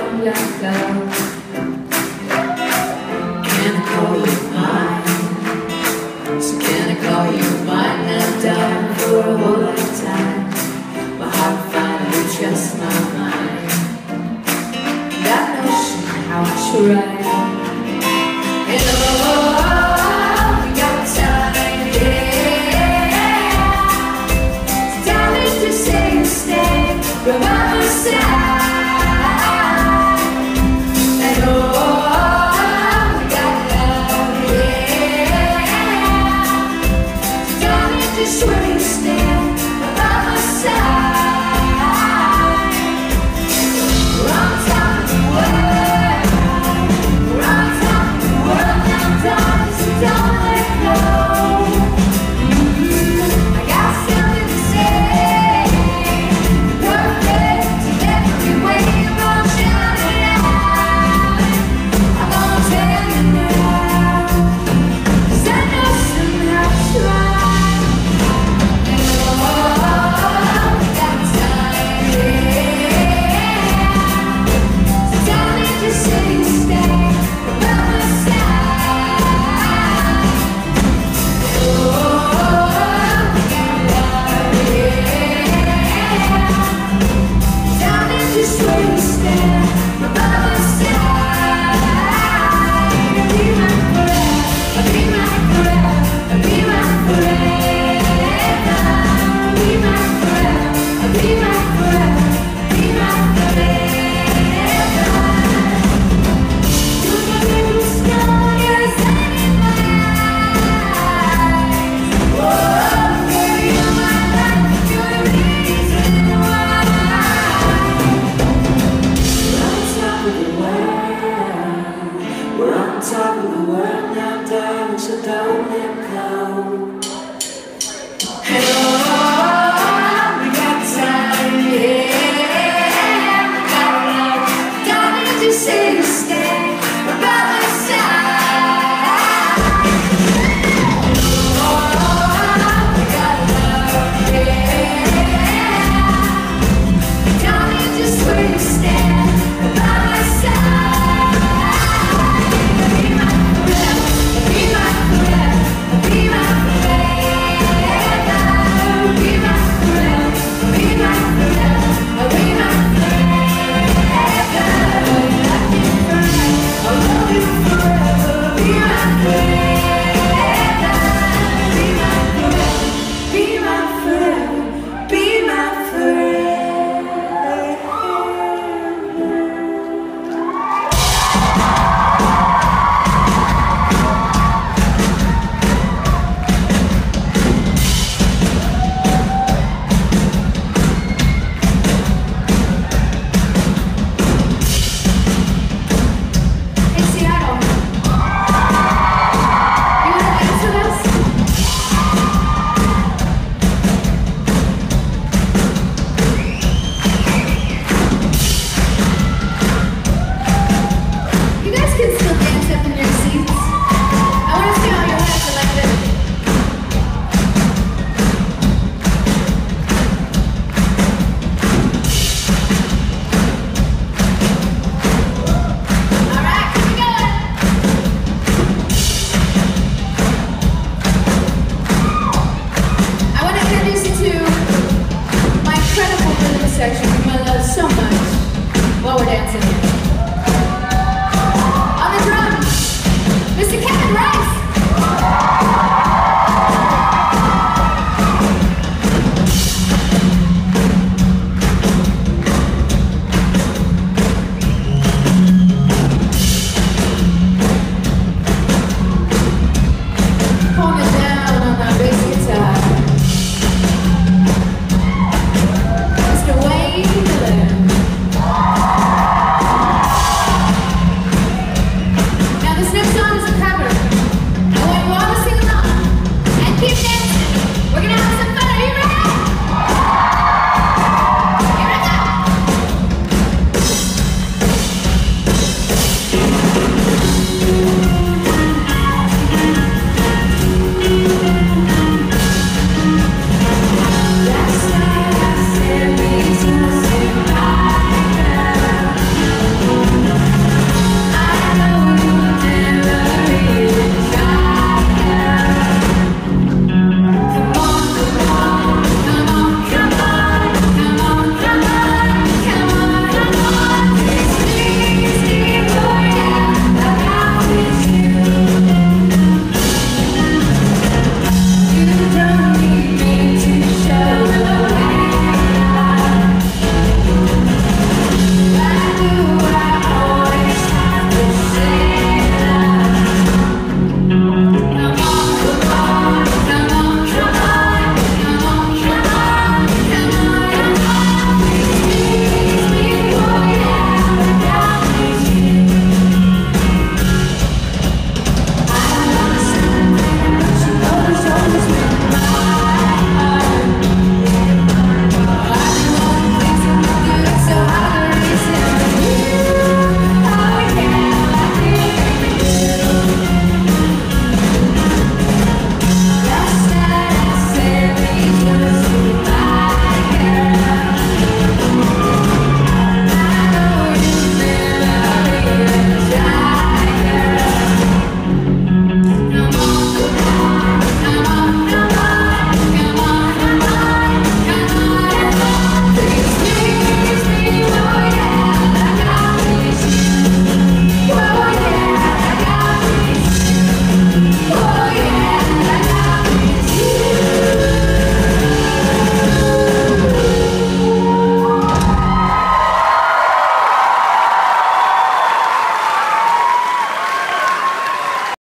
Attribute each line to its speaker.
Speaker 1: don't let go. Can I call you mine? So can I call you mine? And down for a whole lifetime. My heart finally trusts my mind. That notion how I try. And oh, we got time, yeah. So darling, just say you stay by my side. And oh, we got love, yeah. So darling, just swear you stay by my side. We're on top of the world. We're on top of the world now, darling, so don't let go. I got something to say. Perfect in every way, I'm shouting out. I'm gonna tell you now, 'cause I know somehow it's right. And oh, we got time, yeah. So darling, just say you stay by my side. Oh, we got love, yeah. Darling, just swear you stand by my side. Be my forever, be my forever, be my forever. Be my forever, be my forever, be my forever. You're the little star, you're the sun in my eyes. Oh, girl, you're my life, you're the reason why. We're on top of the world now, darling, so don't let go. And oh, we got time, yeah. We got love, darling, just say you stay by my side. Oh, we got love, yeah. Darling, just swear you stand by my side. Be my forever, be my forever, be my forever. Be my forever, be my forever, be my forever. Love you forever, I'll love you forever. Be my forever, be my forever, be my forever, be my forever. Hey, Seattle, you wanna dance with us? You guys can still dance up in your seats. I wanna see all your hands are like this. All right, keep it going. I want to introduce you to my incredible rhythm section whom I love so much while we're dancing.